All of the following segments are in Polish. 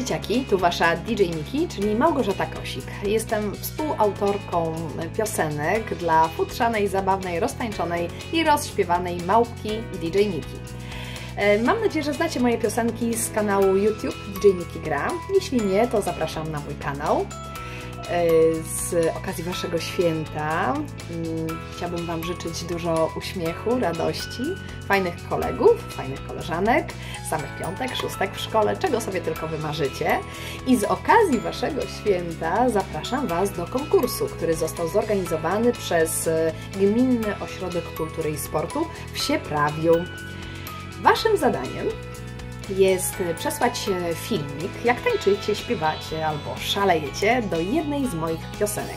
dzieciaki, tu Wasza DJ Miki, czyli Małgorzata Kosik. Jestem współautorką piosenek dla futrzanej, zabawnej, roztańczonej i rozśpiewanej małpki DJ Miki. Mam nadzieję, że znacie moje piosenki z kanału YouTube DJ Miki Gra. Jeśli nie, to zapraszam na mój kanał. Z okazji Waszego święta chciałabym Wam życzyć dużo uśmiechu, radości, fajnych kolegów, fajnych koleżanek, samych piątek, szóstek w szkole, czego sobie tylko wymarzycie. I z okazji Waszego święta zapraszam Was do konkursu, który został zorganizowany przez Gminny Ośrodek Kultury i Sportu w Sieprawiu. Waszym zadaniem jest przesłać filmik, jak tańczycie, śpiewacie albo szalejecie do jednej z moich piosenek.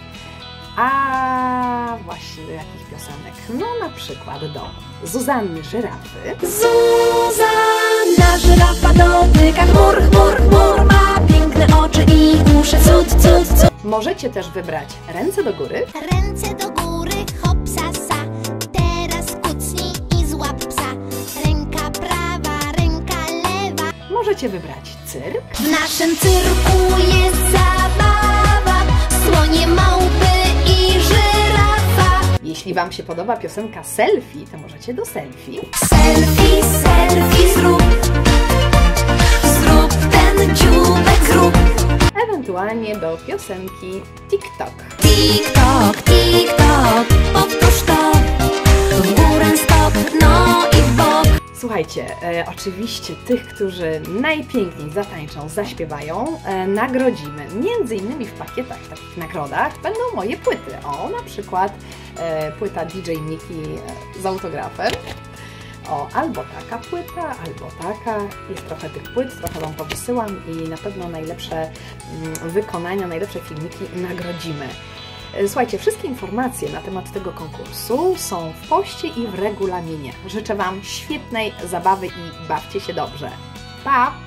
A właśnie do jakich piosenek? No na przykład do Zuzanny Żyrafy. Zuzanna Żyrafa dotyka chmur, chmur, chmur, ma piękne oczy i uszy, cud, cud, cud. Możecie też wybrać Ręce do góry. Ręce do góry, hop, sa, sa. Teraz kucnij i złap psa. Ręka prawa, ręka lewa. Możecie wybrać Cyrk. W naszym cyrku jest zabawa. Słonie, małpy i żyrafa. Jeśli Wam się podoba piosenka Selfie, to możecie do Selfie. Selfie, selfie zrób, zrób ten dziubek, zrób. Ewentualnie do piosenki TikTok. Tik-tok, tik-tok, powtórz to, w górę stop, no i w bok. Słuchajcie, oczywiście tych, którzy najpiękniej zatańczą, zaśpiewają, nagrodzimy. Między innymi w pakietach, w takich nagrodach będą moje płyty. O, na przykład płyta DJ Miki z autografem. O, albo taka płyta, albo taka. Jest trochę tych płyt, trochę Wam powysyłam i na pewno najlepsze wykonania, najlepsze filmiki nagrodzimy. Słuchajcie, wszystkie informacje na temat tego konkursu są w poście i w regulaminie. Życzę Wam świetnej zabawy i bawcie się dobrze. Pa!